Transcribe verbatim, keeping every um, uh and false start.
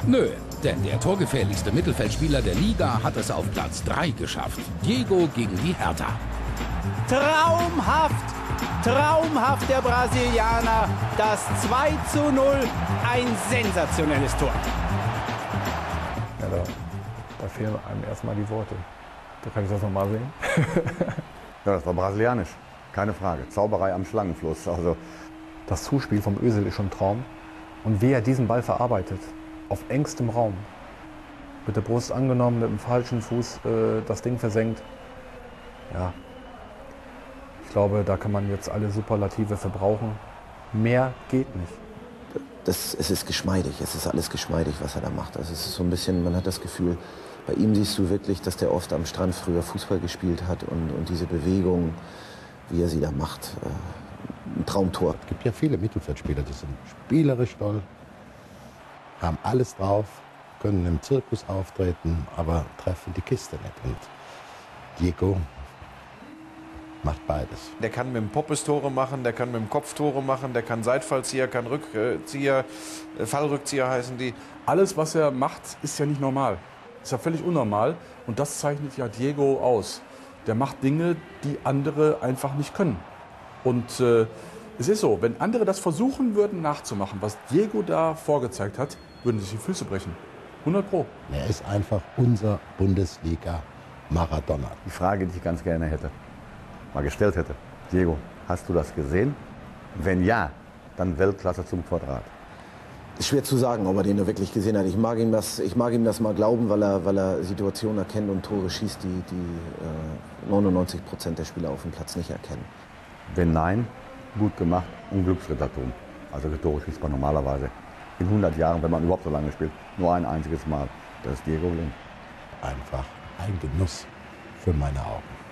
Nö, denn der torgefährlichste Mittelfeldspieler der Liga hat es auf Platz drei geschafft. Diego gegen die Hertha. Traumhaft, traumhaft der Brasilianer. Das zwei zu null, ein sensationelles Tor. Ja, da, da fehlen einem erstmal die Worte. Da kann ich das nochmal sehen. Ja, das war brasilianisch, keine Frage. Zauberei am Schlangenfluss. Also das Zuspiel vom Özil ist schon ein Traum. Und wie er diesen Ball verarbeitet, auf engstem Raum, mit der Brust angenommen, mit dem falschen Fuß äh, das Ding versenkt. Ja, ich glaube, da kann man jetzt alle Superlative verbrauchen. Mehr geht nicht. Das, es ist geschmeidig, es ist alles geschmeidig, was er da macht. Also es ist so ein bisschen, man hat das Gefühl, bei ihm siehst du wirklich, dass der oft am Strand früher Fußball gespielt hat und, und diese Bewegung, wie er sie da macht, äh, ein Traumtor. Es gibt ja viele Mittelfeldspieler, die sind spielerisch toll, haben alles drauf, können im Zirkus auftreten, aber treffen die Kiste nicht. Und Diego macht beides. Der kann mit dem Poppes Tore machen, der kann mit dem Kopf Tore machen, der kann Seitfallzieher, kann Rückzieher, Fallrückzieher heißen die. Alles, was er macht, ist ja nicht normal. Ist ja völlig unnormal. Und das zeichnet ja Diego aus. Der macht Dinge, die andere einfach nicht können. Und äh, es ist so, wenn andere das versuchen würden nachzumachen, was Diego da vorgezeigt hat, würden sich die Füße brechen. hundert Pro. Er ist einfach unser Bundesliga-Maradona. die Frage, die ich ganz gerne hätte, mal gestellt hätte. Diego, hast du das gesehen? Wenn ja, dann Weltklasse zum Quadrat. Ist schwer zu sagen, ob er den nur wirklich gesehen hat. Ich mag ihm das, ich mag ihm das mal glauben, weil er, weil er Situationen erkennt und Tore schießt, die, die äh, neunundneunzig Prozent der Spieler auf dem Platz nicht erkennen. Wenn nein, gut gemacht und Glücksrittertum. Also Tore schießt man normalerweise in hundert Jahren, wenn man überhaupt so lange spielt, nur ein einziges Mal. Das ist Diego Lind. Einfach ein Genuss für meine Augen.